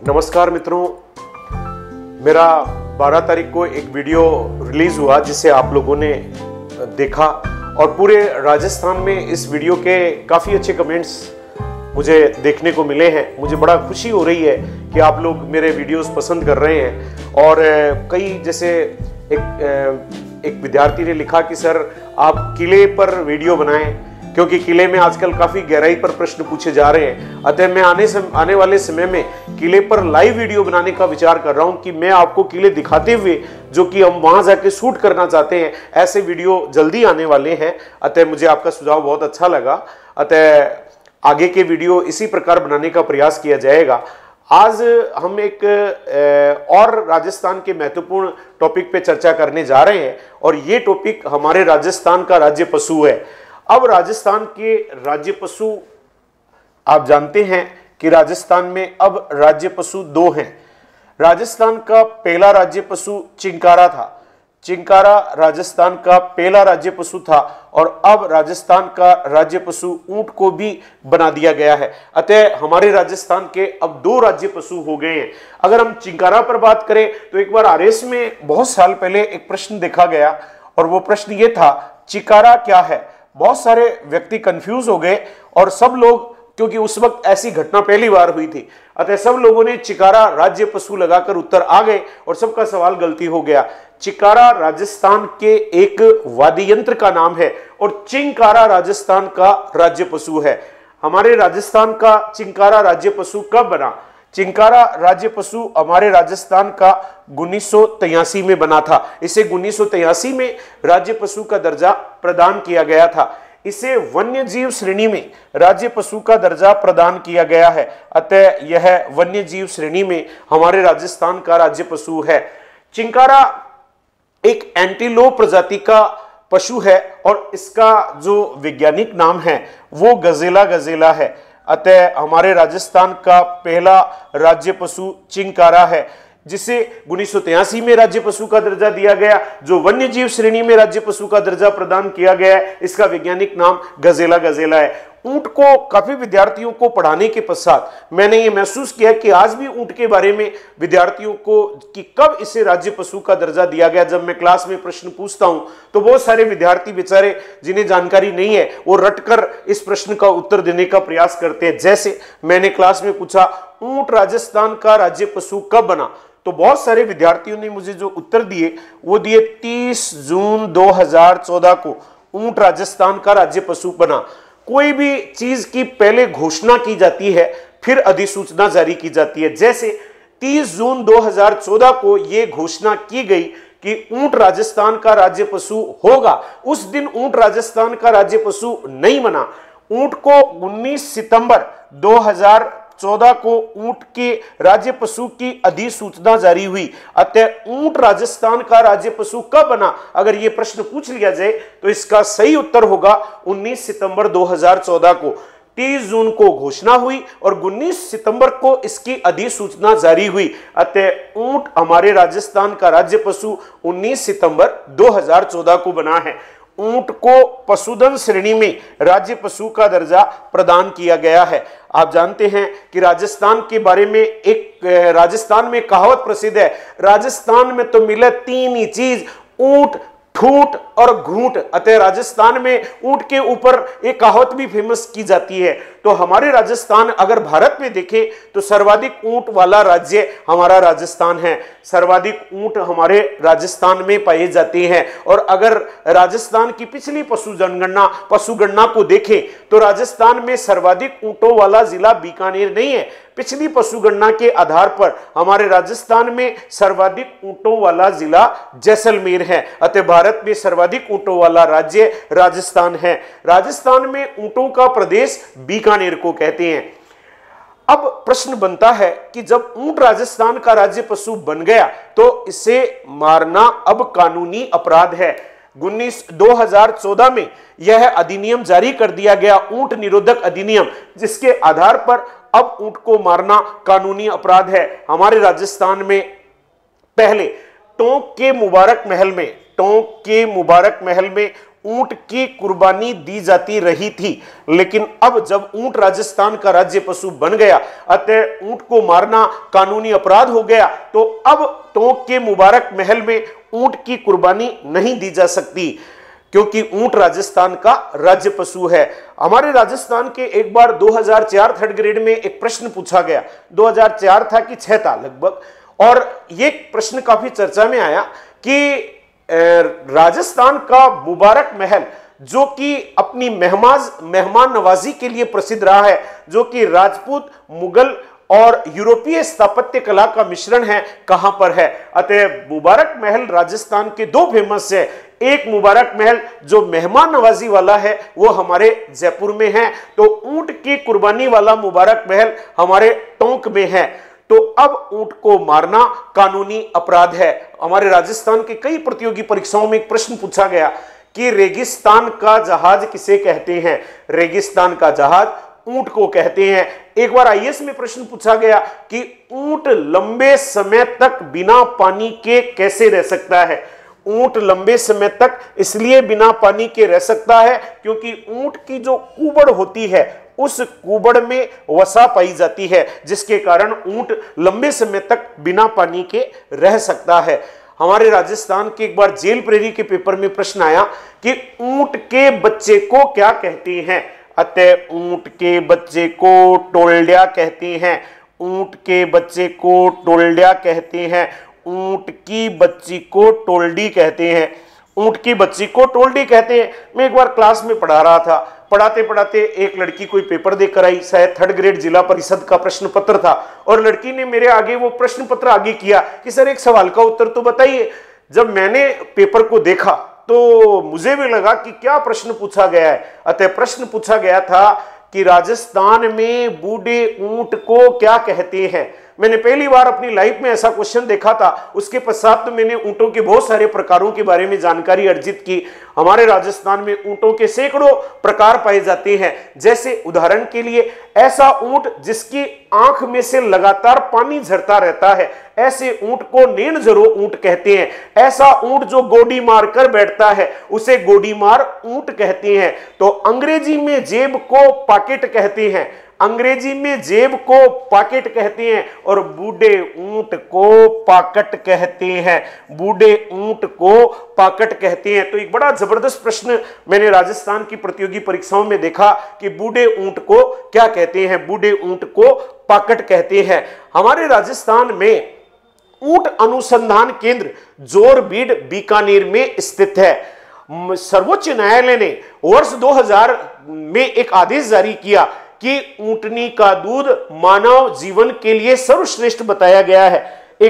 नमस्कार मित्रों, मेरा 12 तारीख को एक वीडियो रिलीज हुआ जिसे आप लोगों ने देखा और पूरे राजस्थान में इस वीडियो के काफ़ी अच्छे कमेंट्स मुझे देखने को मिले हैं। मुझे बड़ा खुशी हो रही है कि आप लोग मेरे वीडियोस पसंद कर रहे हैं। और कई जैसे एक विद्यार्थी ने लिखा कि सर आप किले पर वीडियो बनाएं, क्योंकि किले में आजकल काफी गहराई पर प्रश्न पूछे जा रहे हैं। अतः मैं आने वाले समय में किले पर लाइव वीडियो बनाने का विचार कर रहा हूं कि मैं आपको किले दिखाते हुए जो कि हम वहां जाके शूट करना चाहते हैं, ऐसे वीडियो जल्दी आने वाले हैं। अतः मुझे आपका सुझाव बहुत अच्छा लगा। अतः आगे के वीडियो इसी प्रकार बनाने का प्रयास किया जाएगा। आज हम एक और राजस्थान के महत्वपूर्ण टॉपिक पे चर्चा करने जा रहे हैं और ये टॉपिक हमारे राजस्थान का राज्य पशु है। अब राजस्थान के राज्य पशु, आप जानते हैं कि राजस्थान में अब राज्य पशु 2 हैं। राजस्थान का पहला राज्य पशु चिंकारा था। चिंकारा राजस्थान का पहला राज्य पशु था और अब राजस्थान का राज्य पशु ऊंट को भी बना दिया गया है। अतः हमारे राजस्थान के अब 2 राज्य पशु हो गए हैं। अगर हम चिंकारा पर बात करें तो एक बार आरएस में बहुत साल पहले एक प्रश्न देखा गया और वो प्रश्न ये था, चिंकारा क्या है। बहुत सारे व्यक्ति कंफ्यूज हो गए और सब लोग, क्योंकि उस वक्त ऐसी घटना पहली बार हुई थी, अतः सब लोगों ने चिंकारा राज्य पशु लगाकर उत्तर आ गए और सबका सवाल गलती हो गया। चिंकारा राजस्थान के एक वाद्य यंत्र का नाम है और चिंकारा राजस्थान का राज्य पशु है। हमारे राजस्थान का चिंकारा राज्य पशु कब बना? चिंकारा राज्य पशु हमारे राजस्थान का 1983 में बना था। इसे 1983 में राज्य पशु का दर्जा प्रदान किया गया था। इसे वन्य जीव श्रेणी में राज्य पशु का दर्जा प्रदान किया गया है। अतः यह वन्य जीव श्रेणी में हमारे राजस्थान का राज्य पशु है। चिंकारा एक एंटीलोप प्रजाति का पशु है और इसका जो वैज्ञानिक नाम है वो गजेला है। अतः हमारे राजस्थान का पहला राज्य पशु चिंकारा है, जिसे 1983 में राज्य पशु का दर्जा दिया गया। जो वन्य जीव श्रेणी में राज्य पशु का दर्जा प्रदान किया गया है, इसका वैज्ञानिक नाम गजेला है। ऊंट को काफी विद्यार्थियों को पढ़ाने के पश्चात मैंने ये महसूस किया कि आज भी ऊंट के बारे में विद्यार्थियों को कि कब इसे राज्य पशु का दर्जा दिया गया, जब मैं क्लास में प्रश्न पूछता हूं तो बहुत सारे विद्यार्थी बेचारे जिन्हें जानकारी नहीं है वो रटकर इस प्रश्न का उत्तर देने का प्रयास करते हैं। जैसे मैंने क्लास में पूछा, ऊंट राजस्थान का राज्य पशु कब बना? तो बहुत सारे विद्यार्थियों ने मुझे जो उत्तर दिए वो दिए 30 जून 2014 को ऊंट राजस्थान का राज्य पशु बना। कोई भी चीज की पहले घोषणा की जाती है फिर अधिसूचना जारी की जाती है। जैसे 30 जून 2014 को यह घोषणा की गई कि ऊंट राजस्थान का राज्य पशु होगा, उस दिन ऊंट राजस्थान का राज्य पशु नहीं बना। ऊंट को 19 सितंबर 2014 को ऊंट के राज्य पशु की अधिसूचना जारी हुई। अतः ऊंट राजस्थान का राज्य पशु कब बना? अगर यह प्रश्न पूछ लिया जाए तो इसका सही उत्तर होगा 19 सितंबर 2014 को। 30 जून को घोषणा हुई और 19 सितंबर को इसकी अधिसूचना जारी हुई। अतः ऊंट हमारे राजस्थान का राज्य पशु 19 सितंबर 2014 को बना है। ऊंट को पशुधन श्रेणी में राज्य पशु का दर्जा प्रदान किया गया है। आप जानते हैं कि राजस्थान के बारे में राजस्थान में कहावत प्रसिद्ध है, राजस्थान में तो मिले 3 ही चीज, ऊंट, ठूठ और घूंट। अतः राजस्थान में ऊंट के ऊपर एक कहावत भी फेमस की जाती है। तो हमारे राजस्थान, अगर भारत में देखें तो सर्वाधिक ऊंट वाला राज्य हमारा राजस्थान है। सर्वाधिक ऊंट हमारे राजस्थान में पाए जाते हैं। और अगर राजस्थान की पिछली पशुगणना को देखें तो राजस्थान में सर्वाधिक ऊंटों वाला जिला बीकानेर नहीं है। पिछली पशुगणना के आधार पर हमारे राजस्थान में सर्वाधिक ऊंटों वाला जिला जैसलमेर है। अतः भारत में सर्वाधिक ऊंटों वाला राज्य राजस्थान है। राजस्थान में ऊंटों का प्रदेश बीकानेर को कहते हैं। अब प्रश्न बनता है कि जब ऊंट राजस्थान का राज्य पशु बन गया तो इसे मारना अब कानूनी अपराध है। 2014 में यह अधिनियम जारी कर दिया गया, ऊंट निरोधक अधिनियम, जिसके आधार पर अब ऊंट को मारना कानूनी अपराध है। हमारे राजस्थान में पहले टोंक के मुबारक महल में ऊंट की कुर्बानी दी जाती रही थी। लेकिन अब जब ऊंट राजस्थान का राज्य पशु बन गया, अतः ऊंट को मारना कानूनी अपराध हो गया, तो अब टोंक के मुबारक महल में ऊंट की कुर्बानी नहीं दी जा सकती, क्योंकि ऊंट राजस्थान का राज्य पशु है। हमारे राजस्थान के एक बार 2004 थर्ड ग्रेड में एक प्रश्न पूछा गया, 2004 था कि 6 था लगभग, और ये प्रश्न काफी चर्चा में आया कि राजस्थान का मुबारक महल, जो कि अपनी मेहमान नवाजी के लिए प्रसिद्ध रहा है, जो कि राजपूत, मुगल और यूरोपीय स्थापत्य कला का मिश्रण है, कहां पर है। अतः मुबारक महल राजस्थान के 2 फेमस है। एक मुबारक महल जो मेहमान नवाजी वाला है वो हमारे जयपुर में है, तो ऊंट की कुर्बानी वाला मुबारक महल हमारे टोंक में है। तो अब ऊंट को मारना कानूनी अपराध है। हमारे राजस्थान के कई प्रतियोगी परीक्षाओं में एक प्रश्न पूछा गया कि रेगिस्तान का जहाज किसे कहते हैं। रेगिस्तान का जहाज ऊंट को कहते हैं। एक बार आईएएस में प्रश्न पूछा गया कि ऊंट लंबे समय तक बिना पानी के कैसे रह सकता है। ऊंट लंबे समय तक इसलिए बिना पानी के रह सकता है क्योंकि ऊंट की जो कुबड़ होती है उस कुबड़ में वसा पाई जाती है, जिसके कारण ऊंट लंबे समय तक बिना पानी के रह सकता है। हमारे राजस्थान के एक बार जेल प्रेरी के पेपर में प्रश्न आया कि ऊंट के बच्चे को क्या कहते हैं। अतः ऊंट के बच्चे को टोल्ड्या कहते हैं। ऊंट के बच्चे को टोल्ड्या कहते हैं। ऊंट की बच्ची को टोल्डी कहते हैं। ऊंट की बच्ची को टोल्डी कहते हैं। मैं एक बार क्लास में पढ़ा रहा था, पढ़ाते पढ़ाते एक लड़की कोई पेपर देकर आई, शायद थर्ड ग्रेड जिला परिषद का प्रश्न पत्र था, और लड़की ने मेरे आगे वो प्रश्न पत्र आगे किया कि सर एक सवाल का उत्तर तो बताइए। जब मैंने पेपर को देखा तो मुझे भी लगा कि क्या प्रश्न पूछा गया है। अतः प्रश्न पूछा गया था कि राजस्थान में बूढ़े ऊंट को क्या कहते हैं। मैंने पहली बार अपनी लाइफ में ऐसा क्वेश्चन देखा था। उसके पश्चात तो मैंने ऊंटों के बहुत सारे प्रकारों के बारे में जानकारी अर्जित की। हमारे राजस्थान में ऊंटों के सैकड़ों प्रकार पाए जाते हैं। जैसे उदाहरण के लिए ऐसा ऊंट जिसकी आंख में से लगातार पानी झरता रहता है, ऐसे ऊंट को नैनजरो ऊंट कहते हैं। ऐसा ऊंट जो गोडी मार कर बैठता है उसे गोडी मार ऊंट कहते हैं। तो अंग्रेजी में जेब को पॉकेट कहते हैं। अंग्रेजी में जेब को पॉकेट कहते हैं और बूढ़े ऊंट को पाकट कहते हैं। बूढ़े ऊंट को पाकट कहते हैं। तो एक बड़ा जबरदस्त प्रश्न मैंने राजस्थान की प्रतियोगी परीक्षाओं में देखा कि बूढ़े ऊंट को क्या कहते हैं। बूढ़े ऊंट को पाकट कहते हैं। हमारे राजस्थान में ऊंट अनुसंधान केंद्र जोरबीड बीकानेर में स्थित है। सर्वोच्च न्यायालय ने वर्ष 2000 में एक आदेश जारी किया कि ऊंटनी का दूध मानव जीवन के लिए सर्वश्रेष्ठ बताया गया है।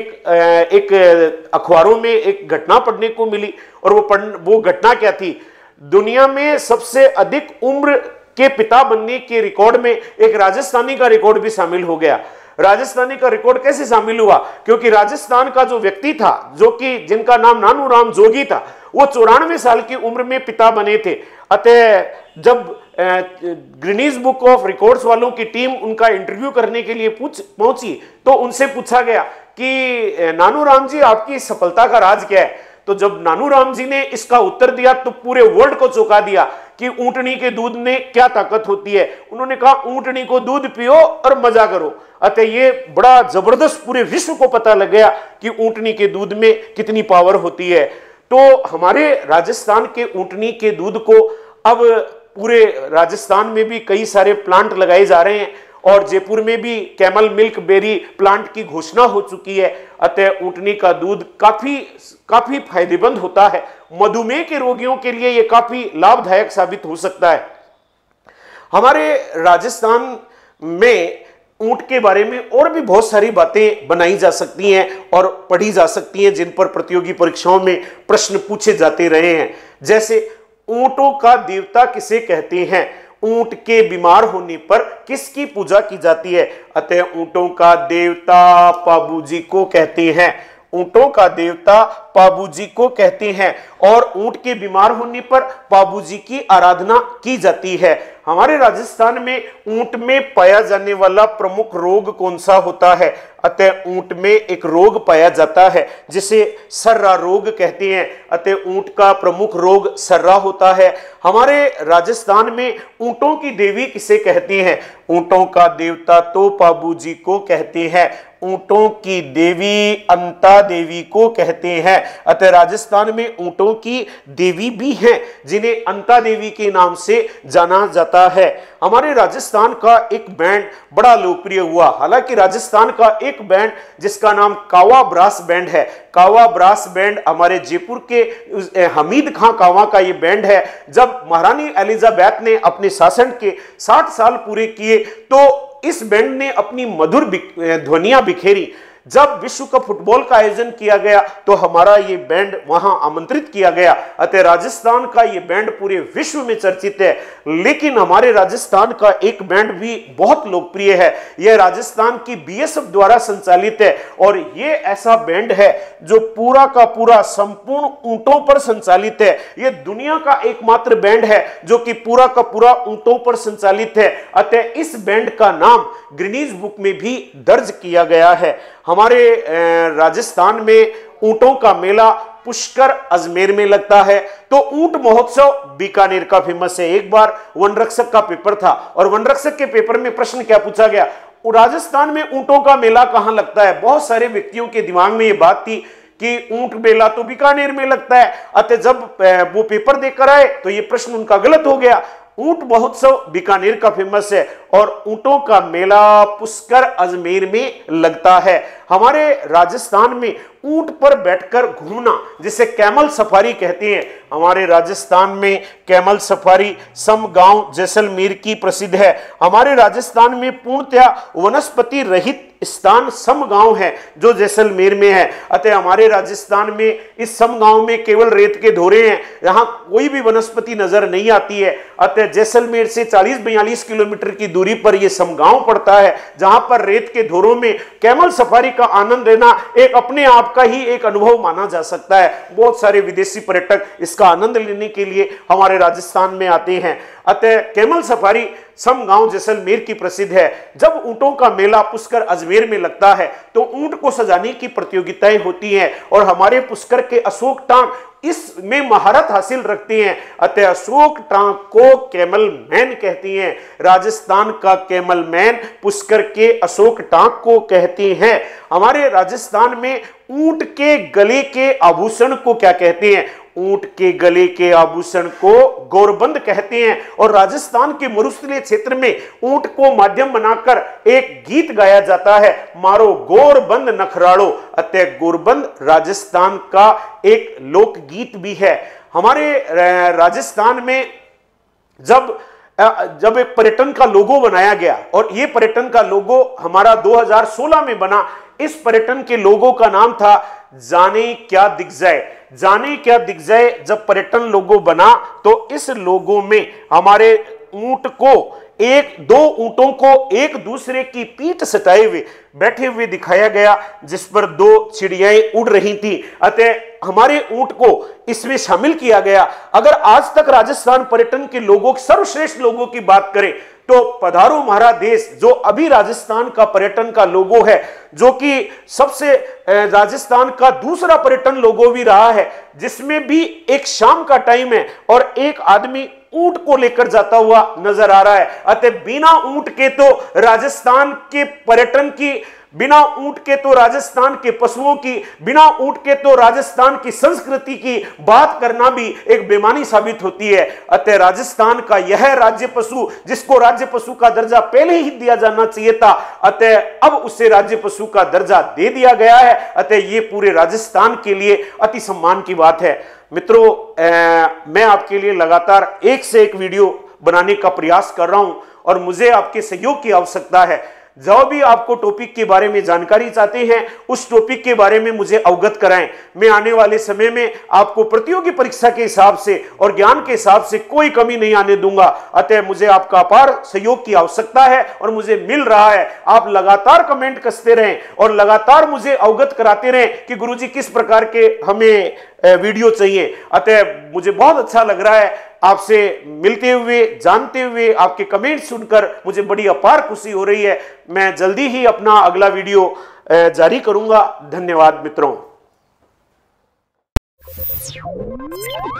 एक अखबारों में एक घटना पढ़ने को मिली, और वो घटना क्या थी, दुनिया में सबसे अधिक उम्र के पिता बनने के रिकॉर्ड में एक राजस्थानी का रिकॉर्ड भी शामिल हो गया। राजस्थानी का रिकॉर्ड कैसे शामिल हुआ? क्योंकि राजस्थान का जो व्यक्ति था, जो कि जिनका नाम नानूराम जोगी था, वो 94 साल की उम्र में पिता बने थे। अतः जब गिनीज बुक ऑफ रिकॉर्ड्स वालों की टीम उनका इंटरव्यू करने के लिए पहुंची तो उनसे पूछा गया कि नानूराम जी आपकी सफलता का राज क्या है। तो जब नानूराम जी ने इसका उत्तर दिया तो पूरे वर्ल्ड को चौंका दिया कि ऊंटनी के दूध में क्या ताकत होती है। उन्होंने कहा ऊंटनी को दूध पियो और मजा करो। अतः ये बड़ा जबरदस्त पूरे विश्व को पता लग गया कि ऊंटनी के दूध में कितनी पावर होती है। तो हमारे राजस्थान के ऊंटनी के दूध को अब पूरे राजस्थान में भी कई सारे प्लांट लगाए जा रहे हैं, और जयपुर में भी कैमल मिल्क बेरी प्लांट की घोषणा हो चुकी है। अतः ऊंटनी का दूध काफी फायदेमंद होता है। मधुमेह के रोगियों के लिए यह काफी लाभदायक साबित हो सकता है। हमारे राजस्थान में ऊंट के बारे में और भी बहुत सारी बातें बनाई जा सकती हैं और पढ़ी जा सकती हैं, जिन पर प्रतियोगी परीक्षाओं में प्रश्न पूछे जाते रहे हैं। जैसे ऊंटों का देवता किसे कहते हैं? ऊंट के बीमार होने पर किसकी पूजा की जाती है? अतः ऊंटों का देवता पाबूजी को कहते हैं। ऊंटों का देवता पाबूजी को कहते हैं, और ऊंट के बीमार होने पर पाबूजी की आराधना की जाती है। हमारे राजस्थान में ऊंट में पाया जाने वाला प्रमुख रोग कौन सा होता है? अतः ऊंट में एक रोग पाया जाता है जिसे सर्रा रोग कहते हैं। अतः ऊंट का प्रमुख रोग सर्रा होता है। हमारे राजस्थान में ऊंटों की देवी किसे कहते हैं? ऊंटों का देवता तो पाबू जी को कहते हैं। ऊंटों की देवी अंता देवी को कहते हैं। अतः राजस्थान में ऊंटों की देवी भी हैं जिन्हें अंता देवी के नाम से जाना जाता है। हमारे राजस्थान का एक बैंड बड़ा लोकप्रिय हुआ। हालांकि राजस्थान का एक बैंड जिसका नाम कावा ब्रास बैंड है। कावा ब्रास बैंड हमारे जयपुर के हमीद खां कावा का ये बैंड है। जब महारानी एलिजाबेथ ने अपने शासन के 60 साल पूरे किए तो इस बैंड ने अपनी मधुर ध्वनियां बिखेरी। जब विश्व कप फुटबॉल का आयोजन किया गया तो हमारा ये बैंड वहां आमंत्रित किया गया। अतः राजस्थान का ये बैंड पूरे विश्व में चर्चित है। लेकिन हमारे राजस्थान का एक बैंड भी बहुत लोकप्रिय है। यह राजस्थान की बीएसएफ द्वारा संचालित है और ये ऐसा बैंड है जो पूरा का पूरा संपूर्ण ऊंटों पर संचालित है। यह दुनिया का एकमात्र बैंड है जो कि पूरा का पूरा ऊंटों पर संचालित है। अतः इस बैंड का नाम गिनीज बुक में भी दर्ज किया गया है। हमारे राजस्थान में ऊंटों का मेला पुष्कर अजमेर में लगता है। तो ऊंट महोत्सव बीकानेर का फेमस है। एक बार वन रक्षक का पेपर था और वन रक्षक के पेपर में प्रश्न क्या पूछा गया, राजस्थान में ऊंटों का मेला कहां लगता है? बहुत सारे व्यक्तियों के दिमाग में यह बात थी कि ऊंट मेला तो बीकानेर में लगता है। अतः जब वो पेपर देकर आए तो ये प्रश्न उनका गलत हो गया। ऊंट महोत्सव बीकानेर का फेमस है और ऊंटों का मेला पुष्कर अजमेर में लगता है। हमारे राजस्थान में ऊंट पर बैठकर घूमना जिसे कैमल सफारी कहते हैं, हमारे राजस्थान में कैमल सफारी समगांव जैसलमेर की प्रसिद्ध है। हमारे राजस्थान में पूर्णतया वनस्पति रहित स्थान समगांव है जो जैसलमेर में है। अतः हमारे राजस्थान में इस समगांव में केवल रेत के धोरे हैं, यहाँ कोई भी वनस्पति नजर नहीं आती है। अतः जैसलमेर से 40-42 किलोमीटर की दूरी पर यह समगांव पड़ता है जहां पर रेत के धोरों में कैमल सफारी का आनंद लेना एक अपने आप का ही एक अनुभव माना जा सकता है। बहुत सारे विदेशी पर्यटक इसका आनंद लेने के लिए हमारे राजस्थान में आते हैं। अतः कैमल सफारी समगांव जैसलमेर की प्रसिद्ध है। जब ऊंटों का मेला पुष्कर अजमेर में लगता है तो ऊंट को सजाने की प्रतियोगिताएं होती हैं और हमारे पुष्कर के अशोक टांग इसमें महारत हासिल रखते हैं। अतः अशोक टांग को कैमल मैन कहती हैं। राजस्थान का कैमल मैन पुष्कर के अशोक टांग को कहते हैं। हमारे राजस्थान में ऊंट के गले के आभूषण को क्या कहते हैं? ऊंट के गले के आभूषण को गौरबंद कहते हैं। और राजस्थान के मरुस्थलीय क्षेत्र में ऊंट को माध्यम बनाकर एक गीत गाया जाता है, मारो गौरबंद नखराड़ो। अतः गौरबंद राजस्थान का एक लोकगीत भी है। हमारे राजस्थान में जब एक पर्यटन का लोगो बनाया गया और यह पर्यटन का लोगो हमारा 2016 में बना, इस पर्यटन के लोगो का नाम था जाने क्या दिख जाए। जाने क्या दिख जाए जब पर्यटन लोगो बना तो इस लोगो में हमारे ऊंट को दो ऊंटों को एक दूसरे की पीठ सटाए हुए बैठे हुए दिखाया गया जिस पर दो चिड़ियाएं उड़ रही थी। अतः हमारे ऊंट को इसमें शामिल किया गया। अगर आज तक राजस्थान पर्यटन के लोगों सर्वश्रेष्ठ लोगों की बात करें तो पधारो हमारा देश जो अभी राजस्थान का पर्यटन का लोगो है, जो कि सबसे राजस्थान का दूसरा पर्यटन लोगो भी रहा है, जिसमें भी एक शाम का टाइम है और एक आदमी ऊंट को लेकर जाता हुआ नजर आ रहा है। अतः बिना ऊंट के तो राजस्थान के पर्यटन की, बिना ऊंट के तो राजस्थान के पशुओं की, बिना ऊंट के तो राजस्थान की संस्कृति की बात करना भी एक बेमानी साबित होती है। अतः राजस्थान का यह राज्य पशु जिसको राज्य पशु का दर्जा पहले ही दिया जाना चाहिए था, अतः अब उसे राज्य पशु का दर्जा दे दिया गया है। अतः ये पूरे राजस्थान के लिए अति सम्मान की बात है। मित्रों, मैं आपके लिए लगातार एक से एक वीडियो बनाने का प्रयास कर रहा हूं और मुझे आपके सहयोग की आवश्यकता है। जो भी आपको टॉपिक के बारे में जानकारी चाहते हैं उस टॉपिक के बारे में मुझे अवगत कराएं। मैं आने वाले समय में आपको प्रतियोगी परीक्षा के हिसाब से और ज्ञान के हिसाब से कोई कमी नहीं आने दूंगा। अतः मुझे आपका अपार सहयोग की आवश्यकता है और मुझे मिल रहा है। आप लगातार कमेंट कसते रहें और लगातार मुझे अवगत कराते रहें कि गुरुजी किस प्रकार के हमें वीडियो चाहिए। अतः मुझे बहुत अच्छा लग रहा है आपसे मिलते हुए, जानते हुए, आपके कमेंट सुनकर मुझे बड़ी अपार खुशी हो रही है। मैं जल्दी ही अपना अगला वीडियो जारी करूंगा। धन्यवाद मित्रों।